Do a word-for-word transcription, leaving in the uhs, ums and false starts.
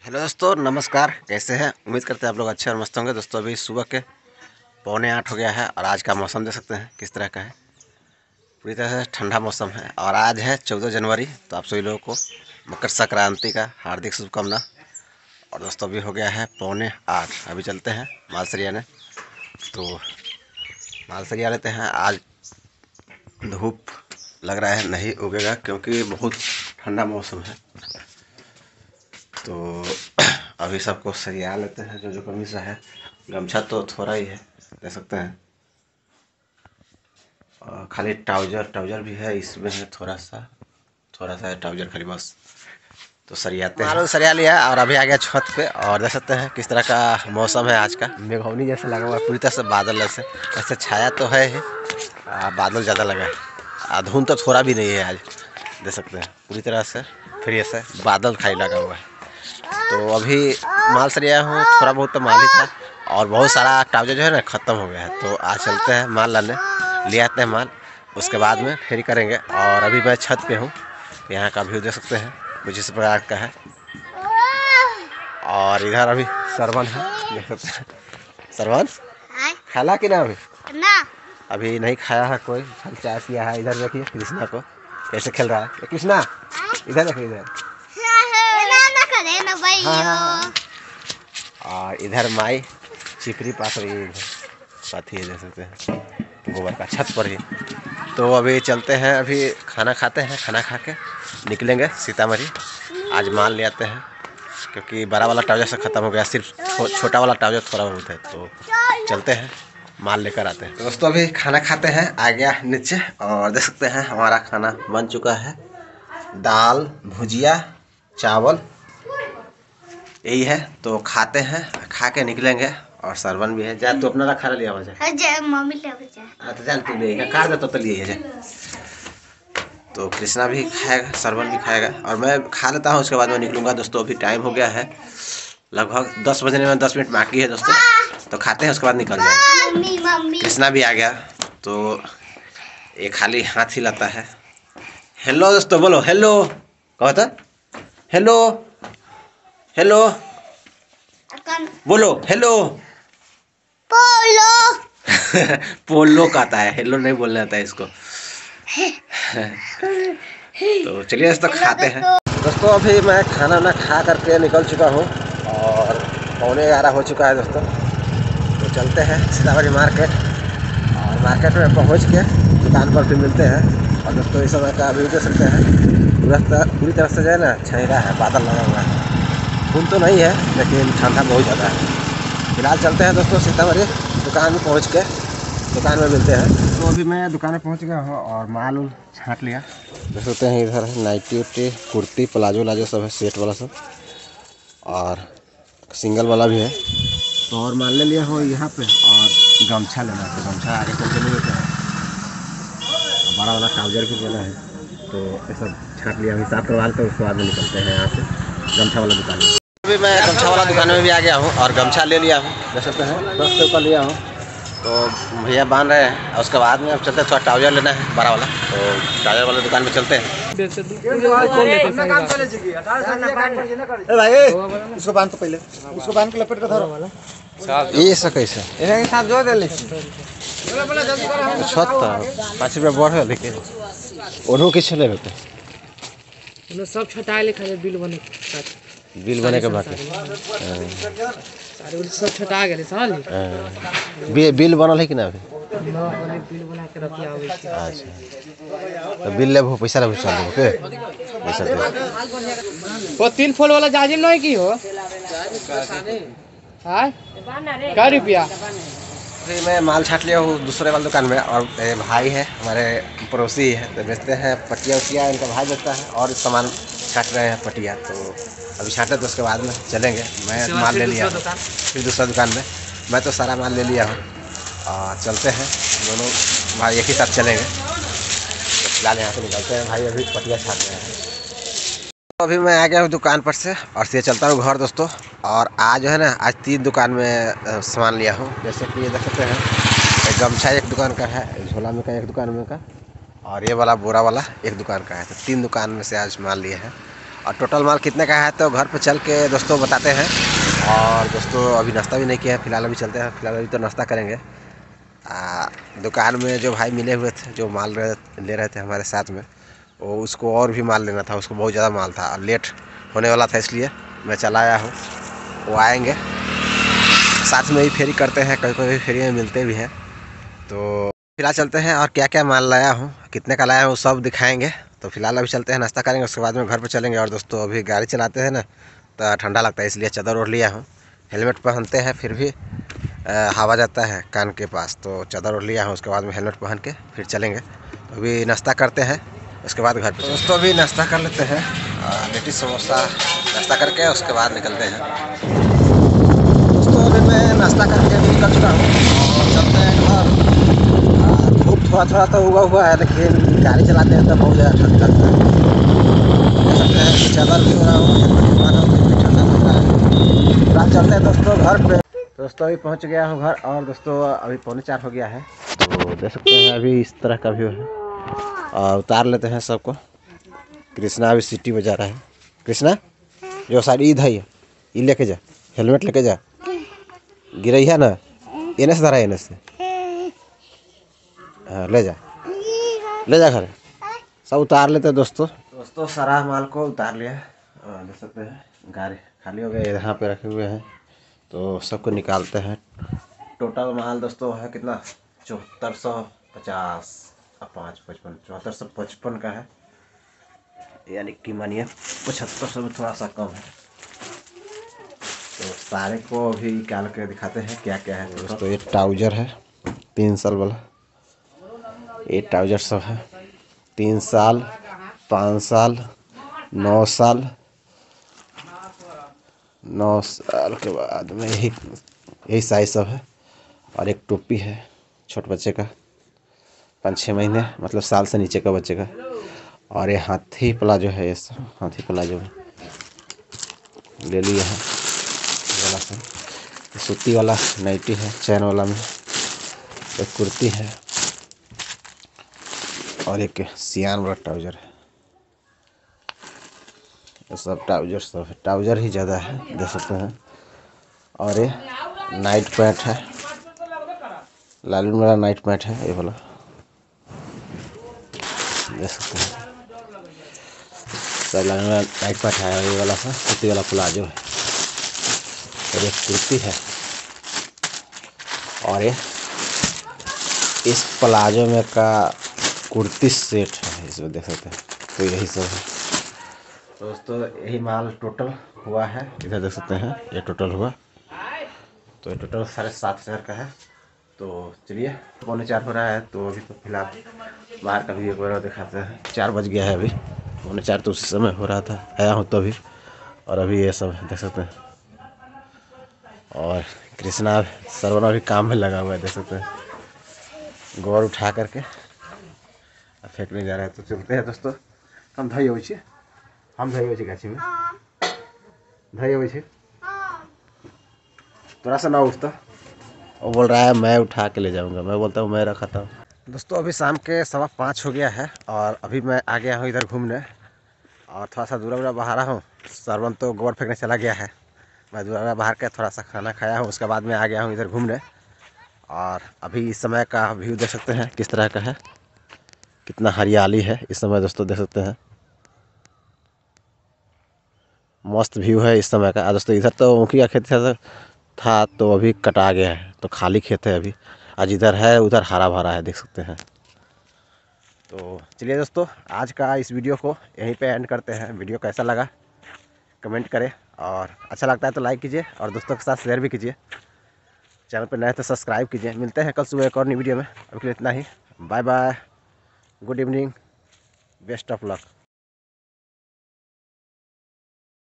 Hello दोस्तों, नमस्कार। कैसे हैं? उम्मीद करते हैं आप लोग अच्छे और मस्त होंगे। दोस्तों अभी सुबह के पौने आठ हो गया है और आज का मौसम देख सकते हैं किस तरह का है। पूरी तरह से ठंडा मौसम है और आज है चौदह जनवरी। तो आप सभी लोगों को मकर संक्रांति का हार्दिक शुभकामना। और दोस्तों अभी हो गया है पौने आठ। अभी चलते हैं माल सरियाने। तो माल सरिया लेते हैं। आज धूप लग रहा है नहीं उगेगा क्योंकि बहुत ठंडा मौसम है। तो अभी सबको सरिया लेते हैं जो जो कमी सा है। गमछा तो थोड़ा ही है, दे सकते हैं। और खाली ट्राउजर ट्राउजर भी है, इसमें है थोड़ा सा थोड़ा सा है ट्राउजर खाली, बस। तो सरियाते हैं। मालूम सरिया लिया और अभी आ गया छत पे और देख सकते हैं किस तरह का मौसम है आज का। मेघौनी जैसे लगा हुआ है, पूरी तरह से बादल जैसे ऐसे छाया तो है ही, बादल ज़्यादा लगा है। धुंध तो थोड़ा भी नहीं है आज, देख सकते हैं पूरी तरह से फ्रेश है, बादल खाली लगा हुआ है। तो अभी माल सरिया हूँ, थोड़ा बहुत तो माल ही था और बहुत सारा ट्राउजर जो है ना ख़त्म हो गया है। तो आज चलते हैं माल लाने, ले आते हैं माल, उसके बाद में फेरी करेंगे। और अभी मैं छत पे हूँ, यहाँ का व्यू देख सकते हैं कुछ इस प्रकार का है। और इधर अभी सरवन है, देख सकते हैं। सरवन खाला कि ना? अभी ना अभी नहीं खाया है कोई, खाली चाय पिया है। इधर देखिए कृष्णा को कैसे खेल रहा है। कृष्णा इधर देखिए, इधर हाँ। और इधर माई चिपरी पास रही है, पाथी है देख सकते हैं, गोबर का छत पर ही। तो अभी चलते हैं, अभी खाना खाते हैं, खाना खा के निकलेंगे सीतामढ़ी। आज माल ले आते हैं क्योंकि बड़ा वाला ट्राउजर से ख़त्म हो गया, सिर्फ छो, छोटा वाला ट्राउजर थोड़ा बहुत है। तो चलते हैं माल लेकर आते हैं। तो दोस्तों अभी खाना खाते हैं, आ गया नीचे और देख सकते हैं हमारा खाना बन चुका है। दाल, भुजिया, चावल, यही है। तो खाते हैं, खा के निकलेंगे। और सरवन भी है। जा तू अपना खाना लिया वजह मम्मी ले वजह तो जान तू ले कार दे तो लिए है। तो कृष्णा भी खाएगा, सरवन भी खाएगा और मैं खा लेता हूँ, उसके बाद मैं निकलूँगा। दोस्तों अभी टाइम हो गया है लगभग दस बजने में दस मिनट बाकी है दोस्तों। तो खाते हैं, उसके बाद निकल जाएंगे। कृष्णा भी आ गया तो ये खाली हाथ ही लाता है। हेलो दोस्तों, बोलो हेलो, कहो तो हेलो हेलो बोलो, हेलो पोलो पोलो कहता है, हेलो नहीं बोलना आता है इसको। तो चलिए दोस्तों खाते हैं। दोस्तों अभी मैं खाना ना खा करके निकल चुका हूँ और पौने ग्यारह हो चुका है दोस्तों। तो चलते हैं सीतामढ़ी मार्केट और मार्केट में पहुँच के दुकान पर फिर मिलते हैं। और दोस्तों इस समय का व्यू देख सकते हैं, पूरा पूरी तरफ से जो है ना छाया है, बादल लगा हुआ है। धुंध तो नहीं है लेकिन ठंडा बहुत ज़्यादा है। फिलहाल चलते हैं दोस्तों सीतामढ़ी, दुकान में पहुँच के दुकान में मिलते हैं। तो अभी मैं दुकान में पहुँच गया हूँ और माल उल छाँट लिया। देख सकते हैं इधर है नाइटी उटी, कुर्ती, प्लाजो व्लाजो सब है, सेट वाला सब और सिंगल वाला भी है। तो और माल ले लिया हूँ यहाँ पे और गमछा लेना है। तो गमछा आगे चल के ले लेते हैं, बड़ा वाला ट्राउजर भी लेना है। तो ये सब छाँट लिया, हिसाब करवा लेते हैं, उसके बाद में निकलते हैं यहाँ से गमछा वाला दुकान में। अभी मैं गमछा वाला दुकान में भी आ गया हूँ और गमछा ले लिया हूँ, देख सकते हैं दस के ऊपर लिया हूँ। तो भैया बांध रहे हैं और उसके बाद में अब चलते हैं, थोड़ा ट्राउजर लेना है बड़ा वाला। तो ट्राउजर वाले दुकान में चलते हैं। भाई उसको बांध तो पहले, उसको बांध के लपेट के धरो। ये सब कैसे छत पाँच रुपया बढ़ है लेकिन उन्हों के छले होते सब छटा ले खाली बिल बने बिल बने के बाकी सब छटा गए समझ। बिल बनल है कि ना? अभी बिल बना के रखिया आवे। अच्छा तो बिल लेबो, पैसा लेबो, चल लेबो के पैसा दे। वो तीन फूल वाला जाजिम नहीं की हो हां क्या रुपया? अभी मैं माल छाट लिया हूँ दूसरे वाले दुकान में और भाई है हमारे पड़ोसी है, तो बेचते हैं पटिया उटिया, इनका भाई बेचता है और सामान छाट रहे हैं पटिया। तो अभी छाटे तो उसके बाद में चलेंगे। मैं माल ले लिया हूँ फिर दूसरा दुकान में, मैं तो सारा माल ले लिया हूँ और चलते हैं दोनों भाई एक ही साथ चलेंगे। तो फिलहाल यहाँ से निकलते हैं, भाई अभी पटिया छाट रहे हैं। तो अभी मैं आ गया हूँ दुकान पर से और सीधे चलता हूँ घर दोस्तों। और आज जो है ना, आज तीन दुकान में सामान लिया हूँ। जैसे कि ये देख सकते हैं, एक गमछा एक दुकान का है, एक झोला में का एक दुकान में का, और ये वाला बोरा वाला एक दुकान का है। तो तीन दुकान में से आज माल लिए हैं और टोटल माल कितने का है तो घर पे चल के दोस्तों बताते हैं। और दोस्तों अभी नाश्ता भी नहीं किया है, फिलहाल अभी चलते हैं, फिलहाल अभी तो नाश्ता करेंगे। आ, दुकान में जो भाई मिले हुए थे, जो माल रहे ले रहे थे हमारे साथ में, वो उसको और भी माल लेना था, उसको बहुत ज़्यादा माल था और लेट होने वाला था, इसलिए मैं चला आया हूँ। वो आएंगे साथ में ही फेरी करते हैं, कभी कभी फेरी में मिलते भी हैं। तो फिलहाल चलते हैं और क्या क्या माल लाया हूँ, कितने का लाया हूँ, सब दिखाएंगे। तो फिलहाल अभी चलते हैं, नाश्ता करेंगे, उसके बाद में घर पर चलेंगे। और दोस्तों अभी गाड़ी चलाते हैं ना तो ठंडा लगता है, इसलिए चादर ओढ़ लिया हूँ। हेलमेट पहनते हैं फिर भी आ, हवा जाता है कान के पास, तो चादर ओढ़ लिया हूँ। उसके बाद में हेलमेट पहन के फिर चलेंगे। तो अभी नाश्ता करते हैं, उसके बाद घर पे दोस्तों अभी नाश्ता कर लेते हैं, लिट्टी समोसा नाश्ता करके उसके बाद निकलते हैं। दोस्तों अभी मैं नाश्ता करके अभी निकल चुका हूँ और चलते हैं घर। धूप थोड़ा थोड़ा तो उगा हुआ है, लेकिन गाड़ी चलाते हैं तो बहुत ज़्यादा ठंड लगता है। देख सकते हैं चादर भी हो रहा हूँ, ठंडा लग रहा है। फिलहाल चलते हैं दोस्तों घर पे। दोस्तों अभी पहुंच गया हूं घर, और दोस्तों अभी पौने चार हो गया है। तो देख सकते हैं अभी इस तरह का व्यू है। और उतार लेते हैं सबको। कृष्णा अभी सीटी बजा रहा है। कृष्णा जो साड़ी ईद है ये लेके जा, हेलमेट लेके जा, गिरई है ना, एने से धरा, एने से हाँ ले जा, ले जा घर। सब उतार लेते हैं दोस्तों। दोस्तों सारा माल को उतार लिया, देख सकते हैं गाड़ी खाली हो गया, यहाँ पे रखे हुए हैं, तो सबको निकालते हैं। टोटल माल दोस्तों है कितना, चौहत्तर सौ पचास और पाँच पचपन, चौहत्तर सौ पचपन का है, यानी कि मानिए पचहत्तर सौ में थोड़ा सा कम है। तो सारे को अभी निकाल के दिखाते हैं क्या क्या है। दोस्तों ये ट्राउजर है तीन साल वाला, ये ट्राउजर सब है तीन साल, पाँच साल, नौ साल, नौ साल के बाद में यही यही साइज सब है। और एक टोपी है छोटे बच्चे का, पाँच छः महीने मतलब साल से नीचे का बच्चे का। और ये हाथी प्लाजो है, ये सब हाथी प्लाजो ले लिया है वाला से। सूती वाला नाइटी है चैन वाला में, एक कुर्ती है और एक सियान वाला ट्राउजर है। ये सब ट्राउजर सब है, ट्राउजर ही ज़्यादा है देख सकते हैं। और ये नाइट पैंट है, लालून वाला नाइट पैंट है ये वाला, देख सकते हैं सब लालून वाला नाइट पैंट है। और ये वाला सा सूती वाला प्लाजो है, और एक कुर्ती है। और ये इस प्लाजो में का कुर्ती सेट है, इसमें देख सकते हैं। तो यही सब है दोस्तों, यही माल टोटल हुआ है, इधर देख सकते हैं ये टोटल हुआ। तो ये टोटल साढ़े सात हज़ार का है। तो चलिए पौने चार हो रहा है, तो अभी तो फिलहाल बाहर का भी एक बार दिखाते हैं। चार बज गया है अभी, पौने चार तो उसी समय हो रहा था, आया हूँ तो अभी। और अभी ये सब देख सकते हैं। और कृष्णा सरवना भी काम में लगा हुआ है, देख सकते हैं। गोबर उठा करके फेंकने जा रहा है। तो चलते हैं दोस्तों, हम धई हो हम धई हो गाछी में धई हो थोड़ा सा ना उठता। वो बोल रहा है मैं उठा के ले जाऊंगा, मैं बोलता हूँ मैं रखा था। दोस्तों अभी शाम के सवा पाँच हो गया है, और अभी मैं आ गया हूँ इधर घूमने, और थोड़ा सा दूरा दूरा बाहर हूँ। सरवन तो गोबर फेंकने चला गया है, मैं दूरा बाहर के थोड़ा सा खाना खाया हूँ, उसके बाद में आ गया हूँ इधर घूमने। और अभी इस समय का व्यू देख सकते हैं किस तरह का है, कितना हरियाली है इस समय दोस्तों, देख सकते हैं मस्त व्यू है इस समय का। दोस्तों इधर तो ऊखी का खेत था, तो अभी कटा गया है, तो खाली खेत है अभी। आज इधर है उधर हरा भरा है, देख सकते हैं। तो चलिए दोस्तों आज का इस वीडियो को यहीं पे एंड करते हैं। वीडियो कैसा लगा कमेंट करें, और अच्छा लगता है तो लाइक कीजिए, और दोस्तों के साथ शेयर भी कीजिए। चैनल पर नए तो सब्सक्राइब कीजिए। मिलते हैं कल सुबह एक और नई वीडियो में, अभी के लिए इतना ही। Bye bye, good evening, best of luck.